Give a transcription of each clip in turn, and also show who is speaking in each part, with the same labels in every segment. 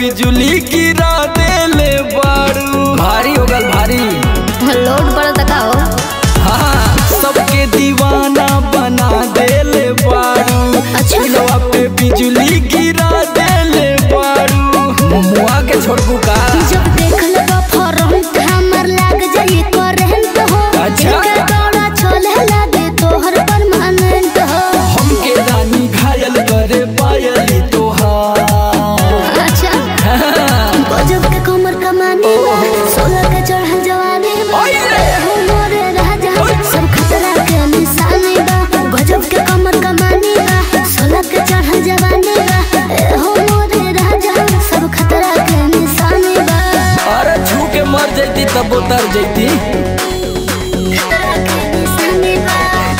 Speaker 1: बिजली गिरा देले बारू। भारी हो गल भारी
Speaker 2: लोड बड़ा तका हो।
Speaker 1: हाँ सबके दीवाना बना देले बारू। अच्छा पे बिजली गिरा देले बारू। मुआ के छोड़बू का
Speaker 2: जब देख लेबा फरहत हमर लाग जाई करंट हो।
Speaker 1: अच्छा
Speaker 2: दौड़ा छोले लागे तोहर परमानेंट हो।
Speaker 1: हमके रानी घायल करे पायली तोहार।
Speaker 2: अच्छा गजब के कमर कमानी बा, 16 के चढ़ल जवानी बा। हो मोरे राजा सब खतरा के निशानी बा। गजब के कमर कमानी बा, 16 के चढ़ल जवानी बा। हो मोरे राजा सब खतरा के निशानी बा।
Speaker 1: अरे छू के मर जैती तब उतर जैती।
Speaker 2: खतरा के निशानी बा।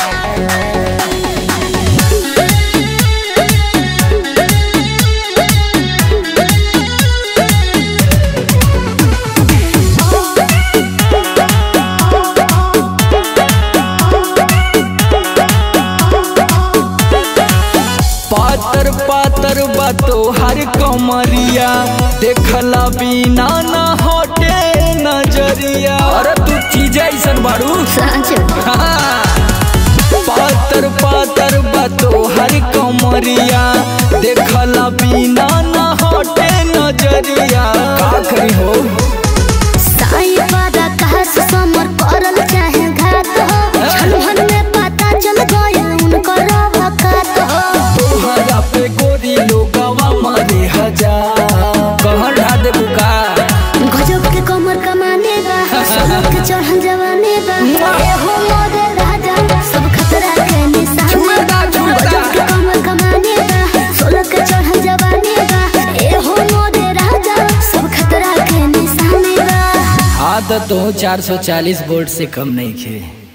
Speaker 1: पातर पातर बातो हर कमरिया, देखला बिना ना हटे नजरिया। अरे तू चीज ऐसन बारू। हाँ। पातर पातर बातो हर कमरिया, देखला बिना ना हटे नजरिया। का करी हो
Speaker 2: साई वादा कहा से समर करल चाहे घात हो। छलहन में पता चल गया उनकर वकात हो।
Speaker 1: तोहरा पे गोरी लोगवा मारे हजार। कहर ढा दे बुका
Speaker 2: गजब के कमर कमाने बा, 16 के चढ़ल जवानी बा। ए हो मोरे राजा सब खतरा के निशानी बा। गजब के कमर कमाने बा, 16 के चढ़ल जवानी बा। ए हो मोरे राजा सब खतरा के निशानी बा।
Speaker 1: आदत हो 440 वोल्ट से कम नहीं खे।